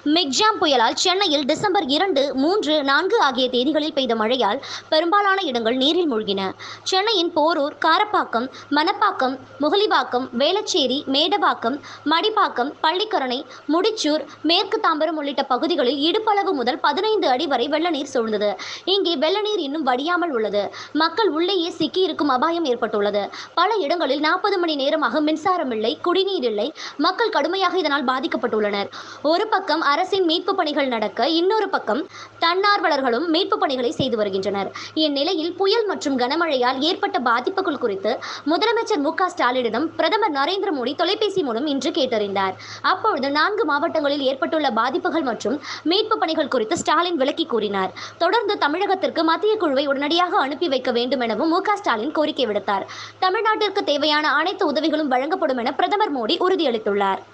Michaung புயலால் சென்னையில் December 2, 3, 4 ஆகிய தேதிகளில் பெய்த மழையால் பெரும்பாலான இடங்கள் நீரில் மூழ்கின. சென்னையின் போரூர், காரப்பாக்கம், மணப்பாக்கம், முகலிவாக்கம், வேளச்சேரி, மேடவாக்கம், மடிப்பாக்கம், பள்ளிக்கரணை, முடிச்சூர், மேற்கு தாம்பரம் உள்ளிட்ட பகுதிகளில் இடுப்பளவு முதல் 15 அடி வரை வெள்ள நீர் சூழ்ந்தது. இங்கே வெள்ள நீர் இன்னும் வடியாமல் உள்ளது. மக்கள் உள்ளேயே சிக்கியிருக்கும் அபாயம் ஏற்பட்டுள்ளது. பல இடங்களில் 40 மணி நேரமாக மின்சாரம் இல்லை, குடிநீர் இல்லை. மக்கள் கடுமையாக இதனால் பாதிக்கப்பட்டுள்ளனர். ஒரு பக்கம் அரசின் மீட்பு பணிகள் நடக்க, இன்னொரு பக்கம் தன்னார்வலர்களும் மீட்பு பணிகளை செய்து வருகின்றனர். இந்நிலையில் புயல் மற்றும் கனமழையால் ஏற்பட்ட பாதிப்புகள் குறித்து முதலமைச்சர் மு.க.ஸ்டாலினிடம் பிரதமர் நரேந்திர மோடி தொலைபேசி மூலம் இன்று கேட்டறிந்தார். அப்பொழுது 4 மாவட்டங்களில் ஏற்பட்டுள்ள பாதிப்புகள் மற்றும் மீட்பு பணிகள் குறித்து ஸ்டாலின் விளக்கி கூறினார். தொடர்ந்து தமிழகத்திற்கு மத்திய குழுவை உடனடியாக அனுப்பி வைக்க வேண்டும் எனவும் மு.க.ஸ்டாலின் கோரிக்கை விடுத்தார். தமிழ்நாட்டிற்கு தேவையான அனைத்து உதவிகளும் வழங்கப்படும் என பிரதமர் மோடி உறுதியளித்துள்ளார்.